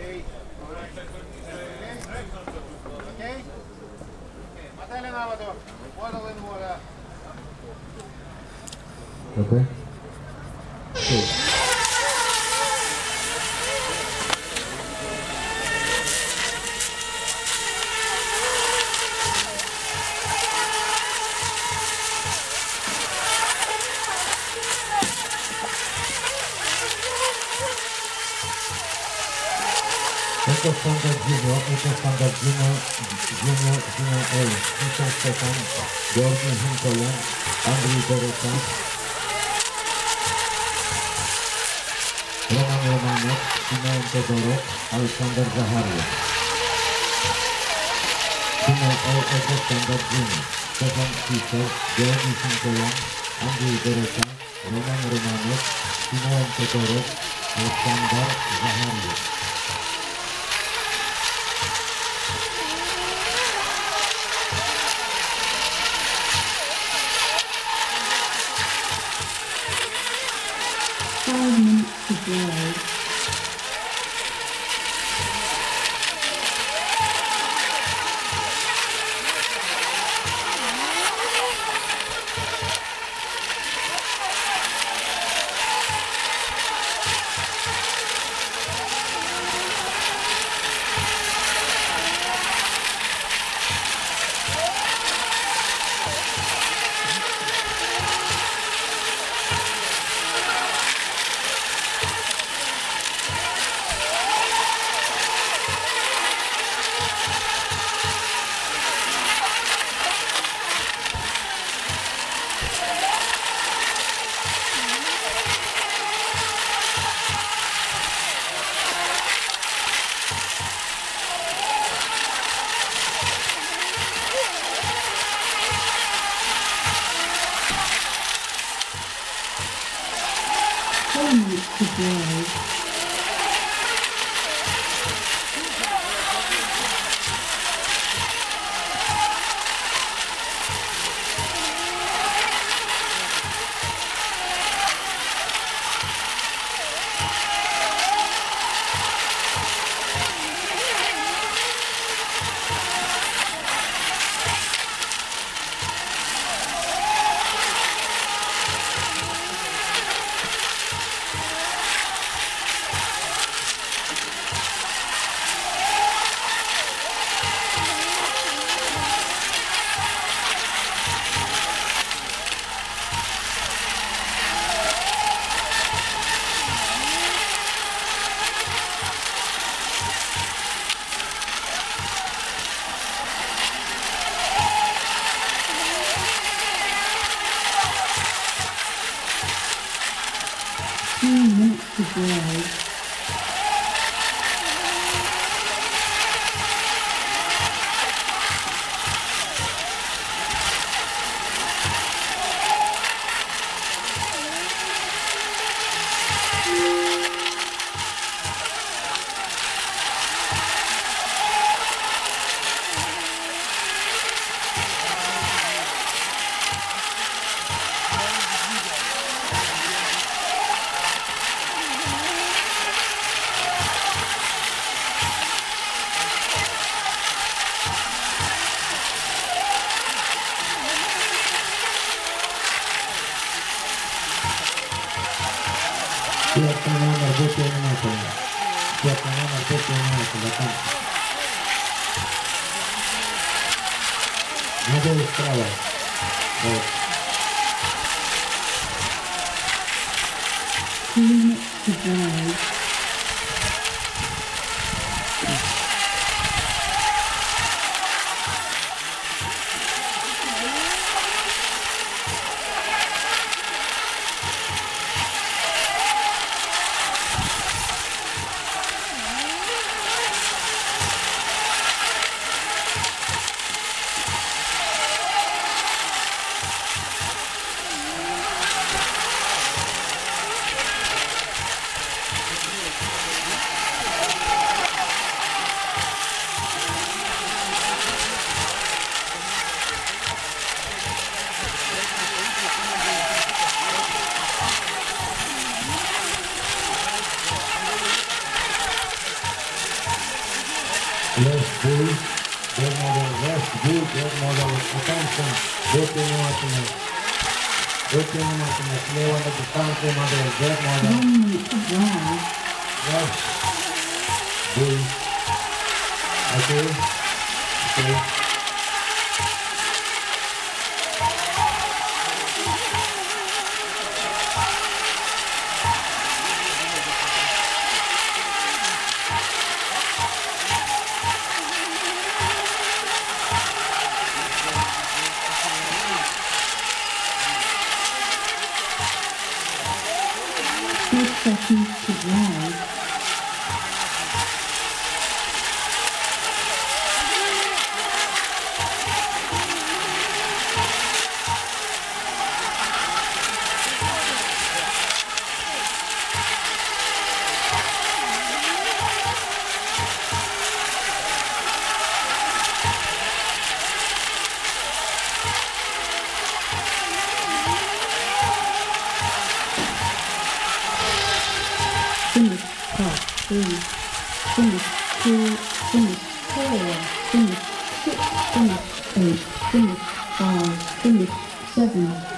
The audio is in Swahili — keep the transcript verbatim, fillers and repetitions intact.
Okay. Cool. Eco Standard Junior, Eco Standard Junior, Junior, Junior A, Michał Stefan, Georgi Hinkolen, Andrzej Borysa, Roman Romanow, Szymon Todorov, Aleksander Zachariew. Junior A, Eco Standard Junior, Stefan Fischer, Georgi Hinkolen, Andrzej Borysa, Roman Romanow, Szymon Todorov, Aleksander Zachariew. Five minutes to drive. Four minutes to drive. Two minutes to drive. Siapkan nomor buku yang mana? Siapkan nomor buku yang mana? Silakan. Ada Australia. Baik. Two minutes to drive. Left bull, dead model, left bull, dead model, attention, both animations, both animations, play on the distance model, dead model, One minute to drive. left bull, okay, okay. Six seconds to drive. Finish top three, finish two, finish four, finish six, finish eight, finish five, finish seven,